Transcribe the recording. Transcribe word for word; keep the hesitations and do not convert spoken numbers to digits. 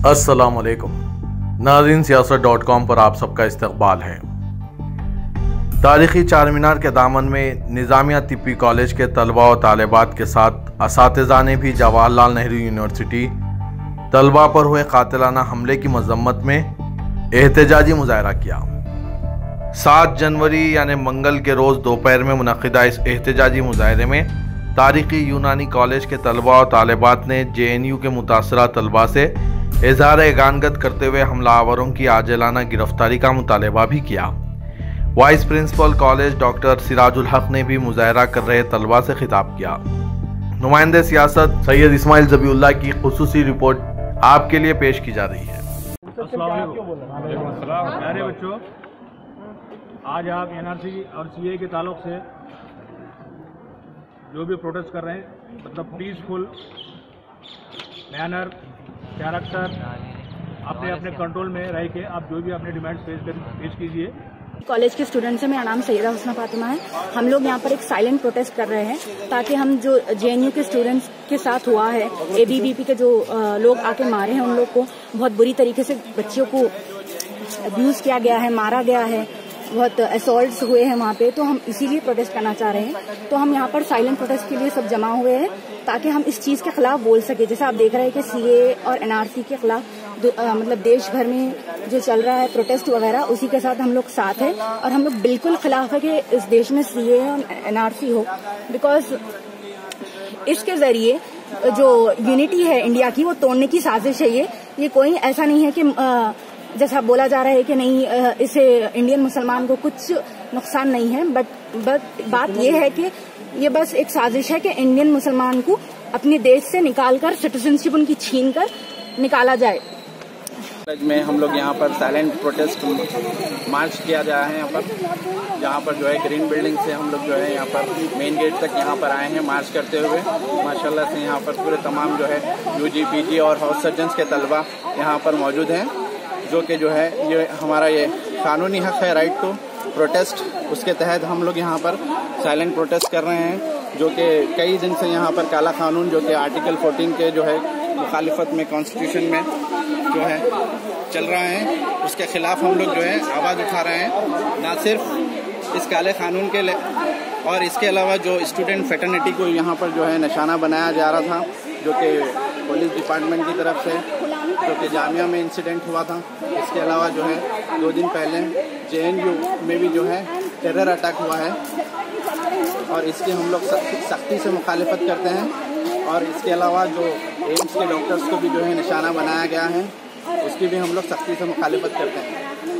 अस्सलाम वालेकुम नाज़रीन, सियासत डॉट कॉम पर आप सबका इस्तकबाल है। तारीख़ी चारमीनार के दामन में निज़ामिया तिब्बी कॉलेज के तलबा और तालिबात के साथ असातिज़ा ने भी जवाहरलाल नेहरू यूनिवर्सिटी तलबा पर हुए कातिलाना हमले की मजम्मत में एहतजाजी मुजाहरा किया। सात जनवरी यानी मंगल के रोज़ दोपहर में मुनक़िदा इस एहतजाजी मुजाहरे में तारीख़ी यूनानी कॉलेज के तलबा और तालिबात ने जे एन यू के मुतासरा तलबा से इज़हार एगानगत करते हुए हमलावरों की आजिलाना गिरफ्तारी का मुतालबा भी किया। Vice principal college doctor Sirajul Haq ने भी मुजाहरा कर रहे तलबा से खिताब किया। नुमाइंदे सियासत सैयद इस्माइल ज़बीउल्लाह की खुसूसी रिपोर्ट आपके लिए पेश की जा रही है। प्यारे बच्चों, आज आप एन आर सी और सी ए के ताल्लुक से जो भी प्रोटेस्ट कर रहे हैं, मतलब पीसफुल मैनर कैरेक्टर अपने अपने कंट्रोल में रह के आप जो भी अपने डिमांड्स पेश कर पेश कीजिए। कॉलेज के स्टूडेंट्स हैं, मेरा नाम सैयदा हुस्ना फातिमा है। हम लोग यहाँ पर एक साइलेंट प्रोटेस्ट कर रहे हैं ताकि हम जो जे एन यू के स्टूडेंट्स के साथ हुआ है, ए बी वी पी के जो लोग आके मारे हैं, उन लोग को बहुत बुरी तरीके से बच्चियों को अब्यूज किया गया है, मारा गया है, बहुत असॉल्ट्स हुए हैं वहाँ पे, तो हम इसीलिए प्रोटेस्ट करना चाह रहे हैं। तो हम यहाँ पर साइलेंट प्रोटेस्ट के लिए सब जमा हुए हैं ताकि हम इस चीज के खिलाफ बोल सके। जैसे आप देख रहे हैं कि सी ए और एन आर सी के खिलाफ आ, मतलब देश भर में जो चल रहा है प्रोटेस्ट वगैरह, उसी के साथ हम लोग साथ हैं और हम लोग बिल्कुल खिलाफ है कि इस देश में सी ए और एन आर सी हो, बिकॉज इसके जरिए जो यूनिटी है इंडिया की वो तोड़ने की साजिश है। ये ये कोई ऐसा नहीं है कि आ, जैसा बोला जा रहा है कि नहीं इससे इंडियन मुसलमान को कुछ नुकसान नहीं है, बट बट बात ये है कि ये बस एक साजिश है कि इंडियन मुसलमान को अपने देश से निकालकर सिटीजनशिप उनकी छीन कर निकाला जाए। में हम लोग यहाँ पर साइलेंट प्रोटेस्ट मार्च किया जा रहा है, यहाँ पर जहाँ पर जो है ग्रीन बिल्डिंग से हम लोग जो है यहाँ पर मेन गेट तक यहाँ पर आए हैं मार्च करते हुए। माशाल्लाह से यहाँ पर पूरे तमाम जो है यू जी पी जी और हाउस सर्जन्स के तलबा यहाँ पर मौजूद हैं, जो कि जो है ये हमारा ये कानूनी हक है, राइट टू प्रोटेस्ट। उसके तहत हम लोग यहाँ पर साइलेंट प्रोटेस्ट कर रहे हैं, जो कि कई दिन से यहाँ पर काला कानून जो कि आर्टिकल चौदह के जो है मुखालिफत में कॉन्स्टिट्यूशन में जो है चल रहा है, उसके खिलाफ हम लोग जो है आवाज़ उठा रहे हैं। ना सिर्फ इस काले कानून के और इसके अलावा जो स्टूडेंट फ्रेटर्निटी को यहाँ पर जो है निशाना बनाया जा रहा था, जो कि पुलिस डिपार्टमेंट की तरफ से, जो कि जामिया में इंसिडेंट हुआ था। इसके अलावा जो है दो दिन पहले जे एन यू में भी जो है टेरर अटैक हुआ है और इसकी हम लोग सख्ती से मुखालिफत करते हैं। और इसके अलावा जो एम्स के डॉक्टर्स को भी जो है निशाना बनाया गया है, उसकी भी हम लोग सख्ती से मुखालिफत करते हैं।